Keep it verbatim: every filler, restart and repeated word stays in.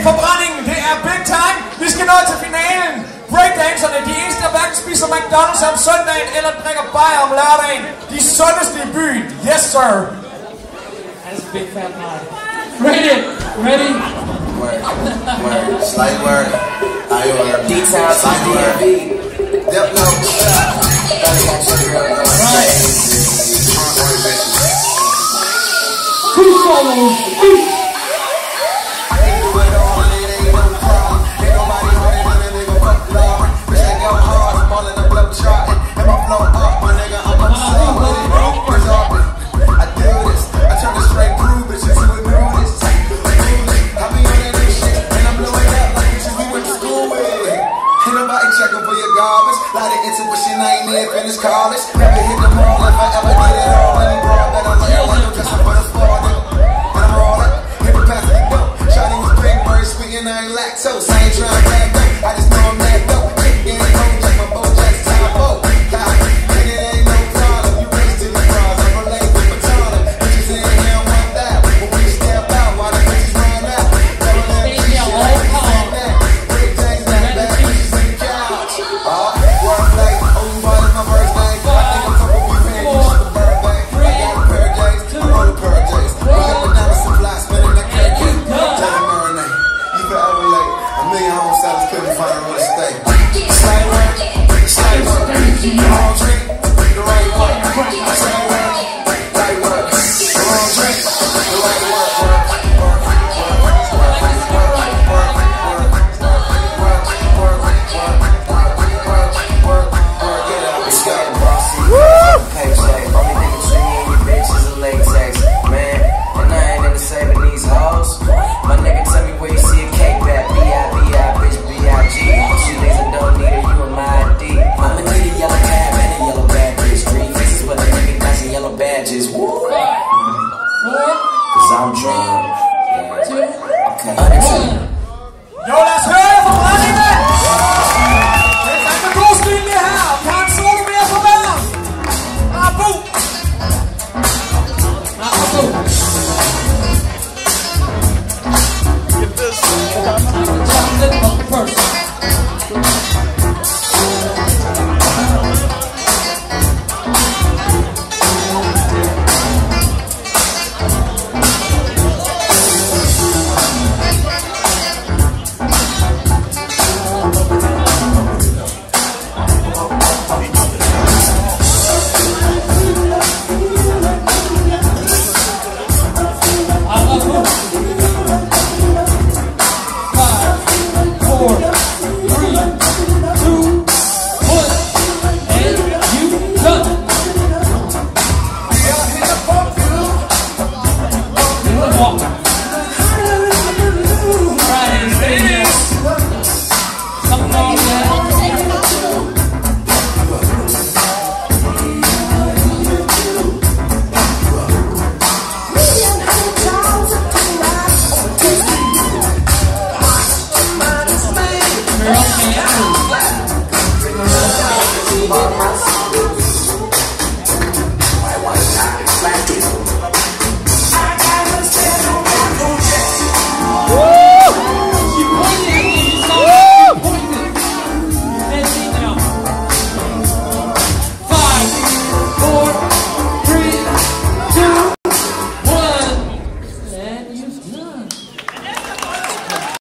forbrændingen, det er big time. Vi skal nå til finalen. Breakdancerne, de eneste, der hverken spiser McDonald's om søndagen eller drikker bajer om lørdagen. De sundeste i byen. Yes, sir. That's a big fat party. Ready? Ready? Word. Word. Slight word. I word. Detox. Slight word. Yep, no. Right. Two solos. Intuition, I ain't even finished college. Never hit the mall if I ever did it all. Any broad that I'm like, I'm just a butterfly. And I'm all up, hit the past the dope. Shawty was big, bird sweet, and I ain't lactose. I ain't trying to brag though, I just know I'm that dope. Chicken and home, check my boat, just time boat. And it ain't no problem, you race to the bras. I'm related with Patana. Bitches in here want that. When we step out, while the bitches run out. Tell them that bitch shit, I ain't saying that. Break things like that, bitches in the couch. Uh, Like, oh, you bought my first name. I think I'm couple of man, you should the bird bang. I got a pair of J's, I roll a pair of J's. We got the diamond supply, spinning that cake. Tell them marinate. You forever late. A million home sellers couldn't find a real estate. Slight work, slight work. The wrong drink, the right work. Slight work, right work. The wrong drink, the right work. Work, work, work, work, work, work, work, work, work, work. I'm drunk. Jo, lad os høre forbrændingen! Det er med god stil det her. Vi har en solo mere på hver. Ah, bo! Ah, bo! Get this. I'm going to first.